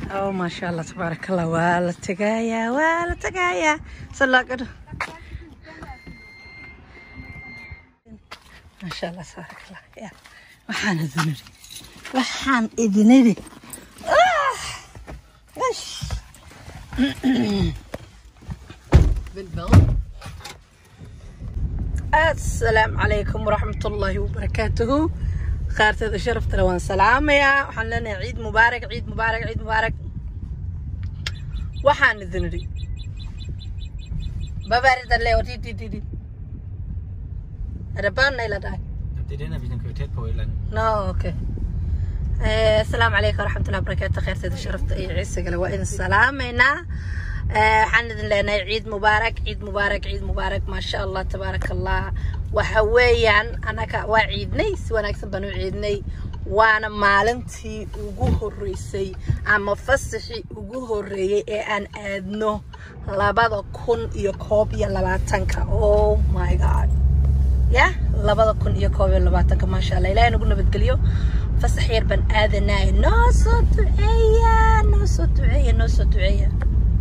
Oh, mashallah, tabarakallah. Wala tagaya. Salakad. Mashallah, tabarakallah. Yeah. Waxaan idinidi. السلام عليكم ورحمة الله وبركاته. خيرت هذا شرفت لوان سلام يا وحن لنا عيد مبارك عيد مبارك عيد مبارك. وحن الذنري ببارد اللي ودي ربنا إلى ده. تدينا بنكويتات بويلان. أوكي. السلام عليكم ورحمة الله وبركاته. خيرت هذا شرفت أي عيسى قال وإن سلام هنا. حندن لنا عيد مبارك عيد مبارك عيد مبارك ما شاء الله تبارك الله. وحويان أنا كوعيدني سواء أكسب بنو عيدني وأنا معلنتي وجوه الرئيسي أما فصحي وجوه الرئيسي أن أدنو لبعض كون يكوب يلباتنك. Oh my God. يا لبعض كون يكوب يلباتنك ما شاء الله. لا نقول نبتقليو فصحير بن آذناي نص دعية نص دعية نص دعية.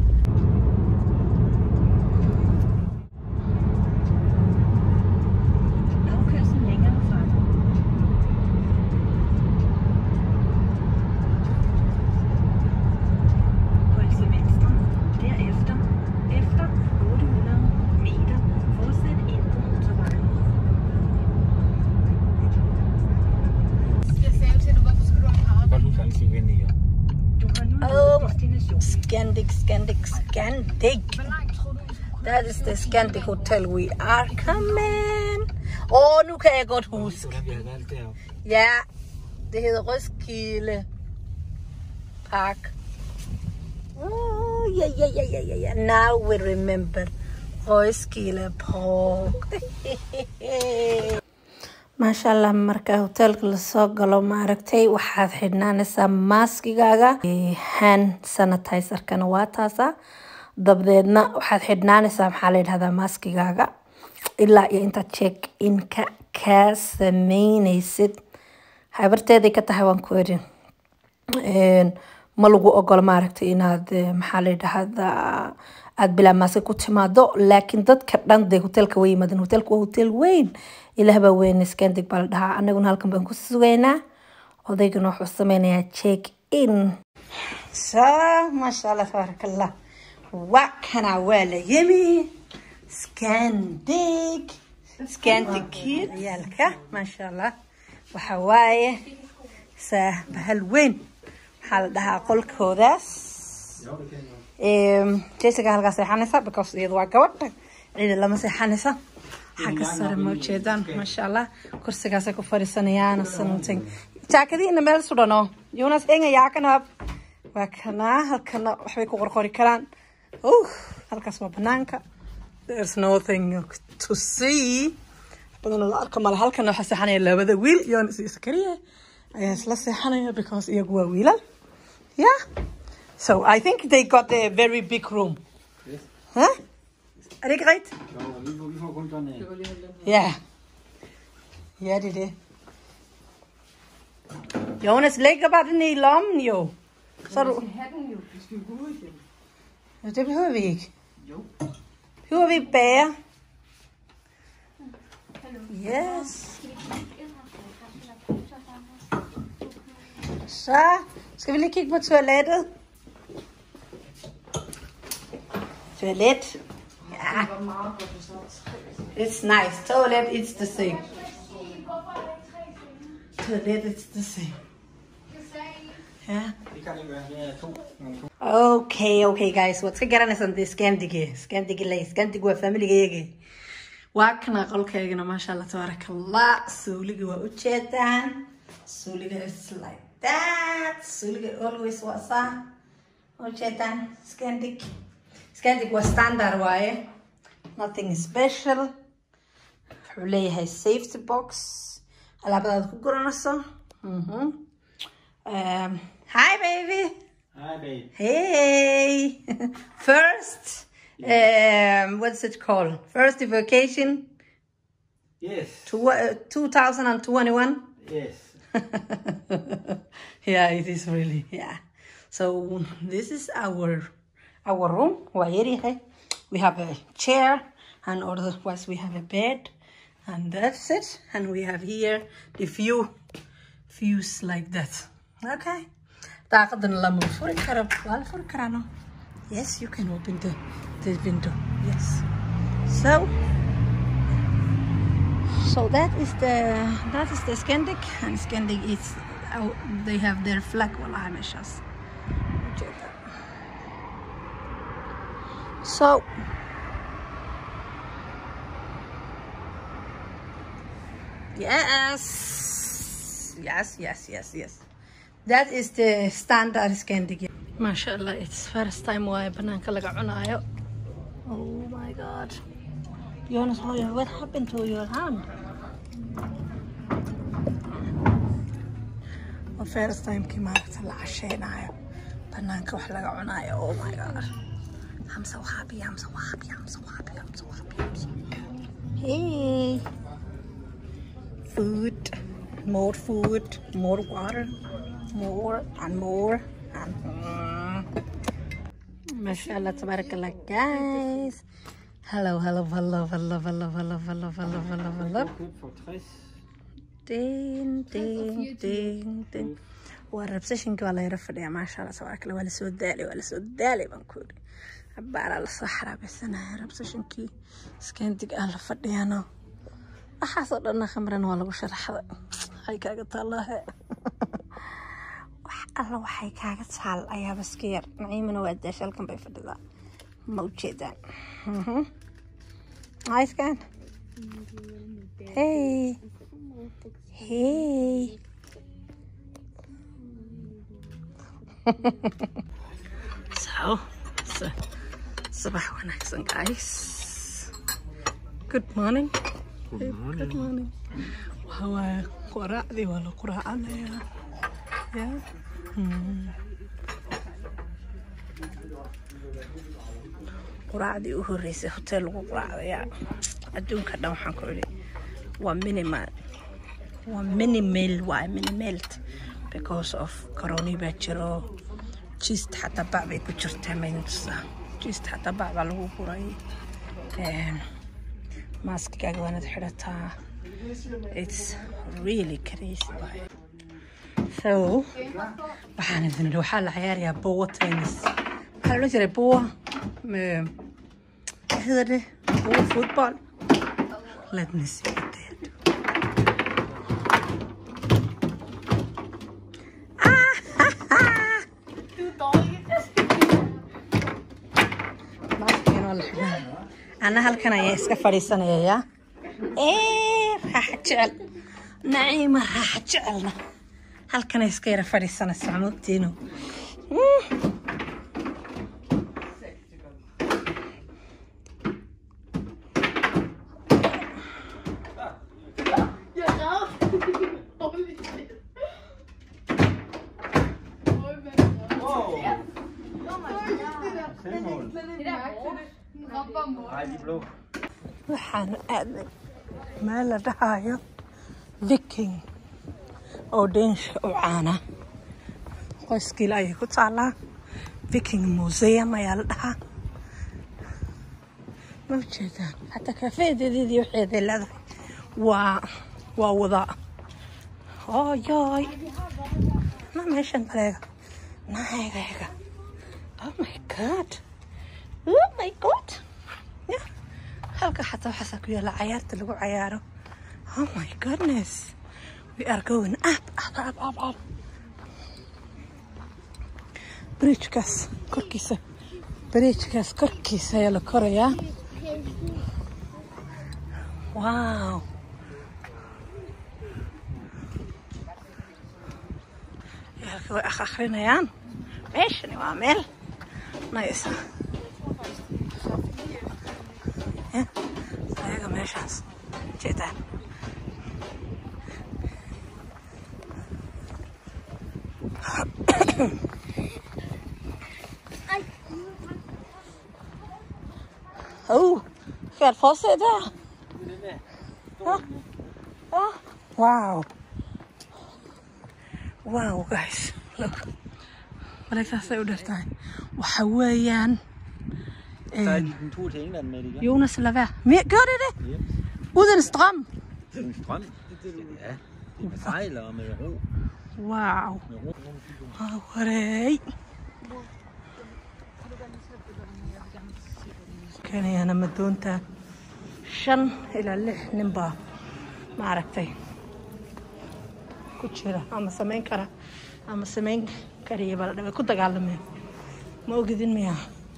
Scandic. That is the Scandic hotel we are coming. Oh, nu kan jeg godt huske. Ja, det hedder Roskilde Park. Oh, yeah. Now we remember Roskilde Park. maasha allah marka hotelka la soo galo ma aragtay waxaad xidhnaanaysaa maskigaaga hand sanitizer-kana waa taasa dabdeedna waxaad xidhnaanaysaa maxaa la yidhahdaa maskigaaga ilaa iyo inta check in ka sameynaysid habarteeday ka tahay waan ku eri ma lagu ogolo ma aragtay inaad maxaa la yidhahdaa aad bilaa maski ku timaado laakiin dadka dhan de hotelka way yimaadeen hotelka waa hotel weyn ilaahba weyn Scandic baa la dhahaa anaguna halkan baan ku sugaynaa odaygana wuxuu sameynayaa check in masha allah tabarakallah waa kana waa la yimi Scandic yaalka masha allah waxa waaye bahal weyn waxaa la dhahaa qolkoodaas Jessica halkaas seexanaysa because iyadu waa gabadha ciid lama seexanaysa حق الصار موجودان ما شاء الله كرسي قاسك وفرسانيان something تأكدي إن مال سودانو يونس إنجا ياكنا وكنا هالكنا وحبيكو غرقوري كلام هالكاسمه بنانكا there's nothing to see بدنا الأرقام على هالكنا حسحاني إلا بذا ويل يونس يسكريه أياس لا سحاني because يجوا ويلا yeah so I think they got a very big room huh Er det ikke rigtigt? Vi får kun sådan en. Ja. Ja, det er det. Jonas, lægger bare den i lommen, jo. Så du... Vi skal have den jo. Vi skal gå ud igen. Ja, det behøver vi ikke. Jo. Behøver vi bære? Yes. Så skal vi lige kigge på toilettet. Toilet. Yeah. It's nice. Toilet, it's the same. Toilet, it's the same. Yeah. Okay, guys. What's going on this Scandic waa family-gayga. Waa kana qolkaygana masha Allah tabarakallah. Suuliga waa u jeedaan. Suuliga is like that. Suuliga always was u jeedaan Scandic was standard waaye. Nothing special. Wuxuu leeyahay safety box. Alaabadaad ku guranayso. Hi baby. Hi babe. Hey. First what's it called? First vacation. Yes. 2021. Yes. Yeah, it is really. Yeah. So this is our room. We have a chair, and otherwise we have a bed, and that's it. And we have here the views like that. Okay. Yes, you can open the window. Yes. So that is the Scandic, and Scandic is they have their flag. So yes. That is the standard Scandic. MashaAllah, it's first time why banaanka laga cunayo. Oh my God. Jonas, what happened to your hand? First time kii maaragta la casheynayo banaanka wax laga cunayo. Oh my God. I'm so happy. Hey. Food, more water, more and more. MashaAllah, tabarakallah, guys. Hello. Ding. Reception waa la yara fadhiyaa MashaAllah, tabarakallah. Waa la soo daalay baan ku yiri. Abbaara la soo xaraabeysanaya receptionkii Scandic aan la fadhiyano. Waxaasoo dhan khamran waa lagu sharaxday. Hay kaaga taalahay. الله waxay kaaga taal ayaa baska yar naciimana waa daashalkan bay fadhidaa ma u jeedaan Aiskan hey so صباح wanaagsan guys. Good morning. waa quraacdii waa la quraacanayaa. Yeah. quraacdii u horeysay hotel lagu quraacdaya adduunka dhan waxaan ku yiri waa minimal because of corona baa jiro. Just xataa bac bay ku jirtaa maynsa. Just xataa bac baa lagu guray. Maskigaaga waanad xidhataa. It's really crazy. So waxaan idin waxaa la ciyaarayaa bowa tennis. Waxaa loo jiray bowa football. Let me see it. أنا هالكنا يسكا فريسنا يا راح تجعل نعيمة راح تجعلنا هالكنا يسكا فريسنا سعموتينو waxaan aaday meel la dhahayo Viking oo Danish oo caana qoyskii ay ku taalaa Viking Museum ayaa la dhahaa. ma jeedaan hatta kafeedeedii waxay leedahay waa wada ma meeshan bareega naaga. Oh my god yeah. halka xataa waxaa ku yaala ciyaarta lagu ciyaaro. Oh my goodness, we are going up. bridge-kaas korkiisa ayaa la korayaa. Wow, yaalka way akhrinayaan. meeshani waa meel nice. ayaga meeshaas jeedaan. Oh, gaat vast zitten. Wow, guys, look. Balay saasay u dhertahay waxa weeyaan Sejler den tur til England med det igen. Jonas lad være gør det det uden strøm En strøm? Ja. Det er med sejler og med ro. wow Med ro. wareey kanayana ma doontaa 5 ilaa 6 nin baa ma aragtay ku jira ama samayn kara ama samayn kariya bala dhabay ku dagaalameen ma ogidin miya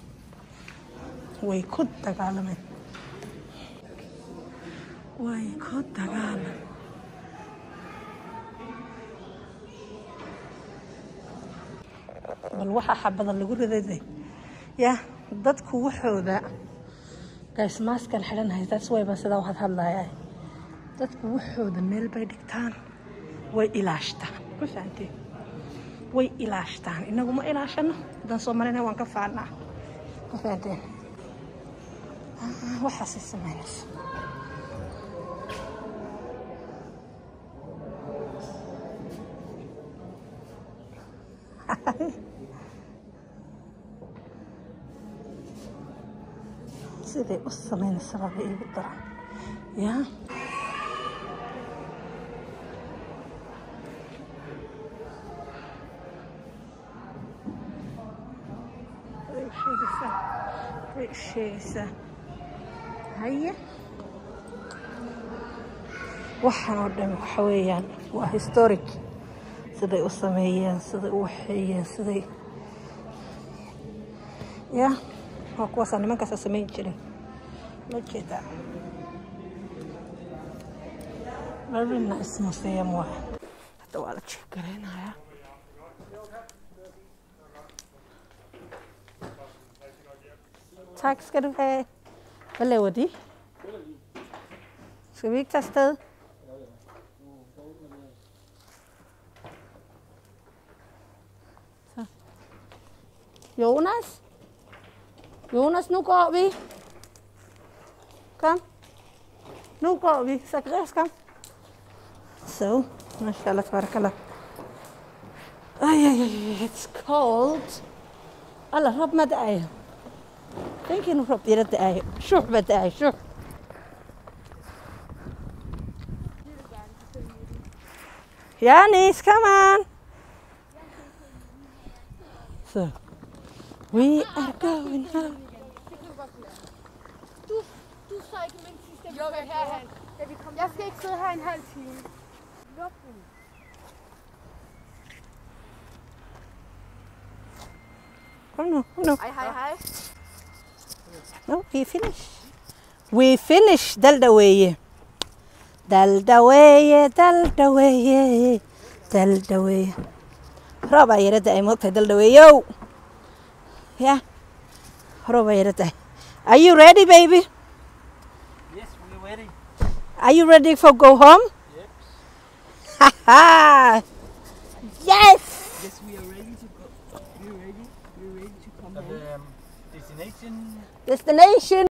way ku dagaalameen bal waxa xabada lagu riday ya dadku waxooda guys maaskan xiran haysta way ba sida waxad hadlaayay dadku waxooda meel bay dhigtaan way ilaashtaan ku fahanteen way ilaashtaan inagu ma ilaashano dan Soomaaliyeed waan ka faanaa ku fahanteen waxa si sameeyay sidee u sameynaysaa baa igu daran ya sheegaysaa haye waxaan oo dhan waxa weeyaan waa historic siday u sameeyeen siday u waxeeyeen siday ya waa kuwaas nimankaas sameyn jiray ma jeedaa very nice museum waa hadda waa la jeegareynayaa tak skal du have hvad laver de skal vi ikke tage afsted så Jonas, nu går vi. Kom. Nu går vi. Zacharias, kom. So, mashallah, tabarakallah. It's cold. Allah, rob ma da'ayo. Thinking of rob yara da'ayo. Shuh ba da'ayo, shuh. Yanis, come on. So. We are going home. Du står ikke med sidste. Jo, herhen. Jeg skal ikke sidde her en halv time. Luk den. Come no. Hej. No, we finished. We finished. Daldaweye. Roba yarada ay moogtahay daldaweeyow. Yeah. Are you ready, baby? Yes, we're ready. Are you ready for go home? Yep. Yes! Yes, we are ready to go. We're ready to come home. Destination. Destination.